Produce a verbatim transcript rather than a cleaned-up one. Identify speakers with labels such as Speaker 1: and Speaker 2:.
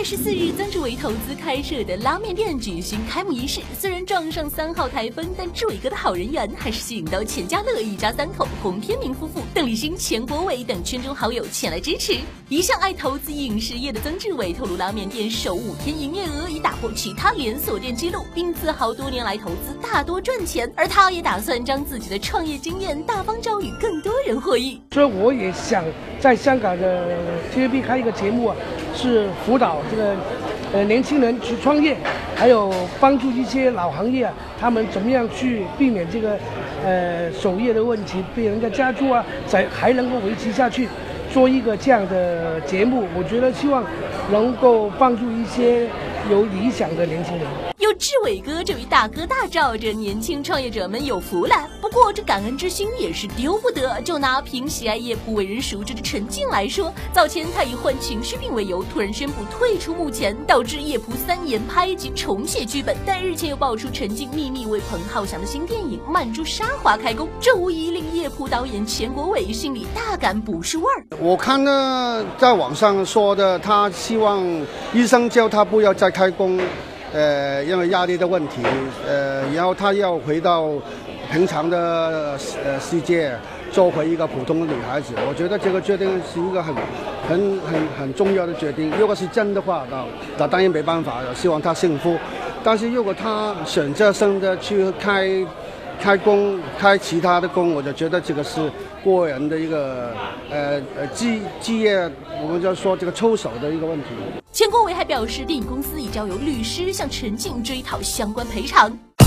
Speaker 1: 十四日，曾志伟投资开设的拉面店举行开幕仪式。虽然撞上三号台风，但志伟哥的好人缘还是吸引到钱嘉乐一家三口、洪天明夫妇、邓丽欣、钱国伟等圈中好友前来支持。一向爱投资饮食业的曾志伟透露，拉面店首五天营业额已打破其他连锁店纪录，并自豪多年来投资大多赚钱。而他也打算将自己的创业经验大方教与更多人获益。
Speaker 2: 所以我也想在香港的 T V B 开一个节目啊，是辅导这个呃年轻人去创业，还有帮助一些老行业啊，他们怎么样去避免这个呃守业的问题，被人家加租啊，才还能够维持下去。做一个这样的节目，我觉得希望能够帮助一些有理想的年轻人。
Speaker 1: 有志伟哥这位大哥大罩着，年轻创业者们有福了。不过这感恩之心也是丢不得。就拿凭喜爱夜蒲为人熟知的陈静来说，早前他以患情绪病为由，突然宣布退出幕前，导致夜蒲三延拍及重写剧本。但日前又爆出陈静秘密为彭浩翔的新电影《曼珠沙华》开工，这无疑令夜蒲导演钱国伟心里大感不是味儿。
Speaker 3: 我看呢，在网上说的，他希望医生叫他不要再开工。呃，因为压力的问题，呃，然后她要回到平常的呃世界，做回一个普通的女孩子。我觉得这个决定是一个很、很、很、很重要的决定。如果是真的话，那那当然没办法，希望她幸福。但是如果她选择性的去开开工、开其他的工，我就觉得这个是个人的一个呃呃职职业，我们就说这个抽手的一个问题。
Speaker 1: 钱国伟还表示，电影公司已交由律师向陈静追讨相关赔偿。